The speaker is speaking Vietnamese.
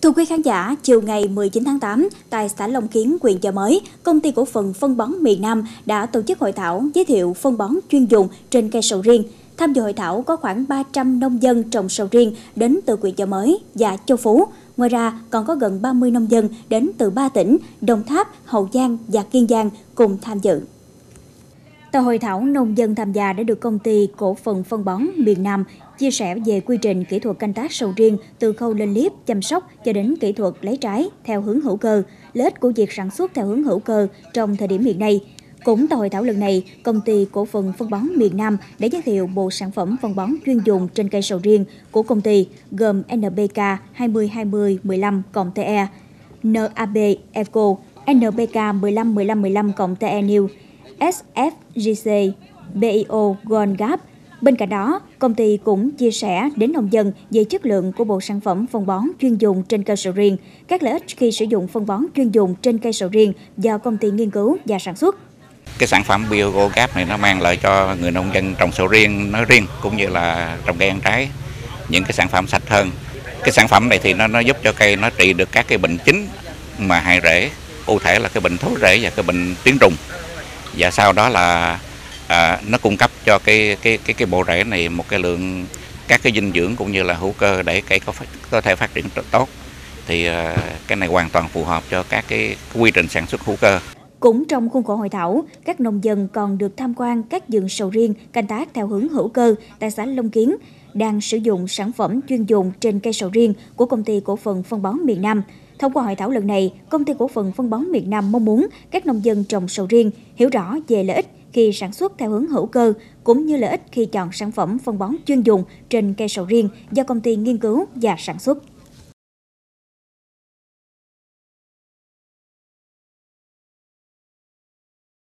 Thưa quý khán giả, chiều ngày 19 tháng 8, tại xã Long Kiến, huyện Chợ Mới, Công ty Cổ phần Phân bón miền Nam đã tổ chức hội thảo giới thiệu phân bón chuyên dùng trên cây sầu riêng. Tham dự hội thảo có khoảng 300 nông dân trồng sầu riêng đến từ huyện Chợ Mới và Châu Phú. Ngoài ra, còn có gần 30 nông dân đến từ 3 tỉnh Đồng Tháp, Hậu Giang và Kiên Giang cùng tham dự. Tại hội thảo, nông dân tham gia đã được Công ty Cổ phần Phân bón miền Nam chia sẻ về quy trình kỹ thuật canh tác sầu riêng từ khâu lên liếp, chăm sóc cho đến kỹ thuật lấy trái theo hướng hữu cơ, lợi ích của việc sản xuất theo hướng hữu cơ trong thời điểm hiện nay. Cũng tại hội thảo lần này, Công ty Cổ phần Phân bón miền Nam đã giới thiệu bộ sản phẩm phân bón chuyên dùng trên cây sầu riêng của công ty gồm NPK 20-20-15-TE, NAB Eco, NPK 15-15-15-TE New, SFGC, BIO Gold Gap. Bên cạnh đó, công ty cũng chia sẻ đến nông dân về chất lượng của bộ sản phẩm phân bón chuyên dùng trên cây sầu riêng, các lợi ích khi sử dụng phân bón chuyên dùng trên cây sầu riêng do công ty nghiên cứu và sản xuất. Cái sản phẩm BIO Gold Gap này nó mang lại cho người nông dân trồng sầu riêng nói riêng cũng như là trồng cây ăn trái những cái sản phẩm sạch hơn. Cái sản phẩm này thì nó giúp cho cây nó trị được các cái bệnh chính mà hại rễ, cụ thể là cái bệnh thối rễ và cái bệnh tiến trùng. Và sau đó là nó cung cấp cho cái bộ rễ này một cái lượng các cái dinh dưỡng cũng như là hữu cơ để cây có thể phát triển tốt. Thì cái này hoàn toàn phù hợp cho các cái quy trình sản xuất hữu cơ. Cũng trong khuôn khổ hội thảo, các nông dân còn được tham quan các vườn sầu riêng canh tác theo hướng hữu cơ tại xã Long Kiến đang sử dụng sản phẩm chuyên dùng trên cây sầu riêng của Công ty Cổ phần Phân bón miền Nam. Thông qua hội thảo lần này, Công ty Cổ phần Phân bón miền Nam mong muốn các nông dân trồng sầu riêng hiểu rõ về lợi ích khi sản xuất theo hướng hữu cơ, cũng như lợi ích khi chọn sản phẩm phân bón chuyên dùng trên cây sầu riêng do công ty nghiên cứu và sản xuất.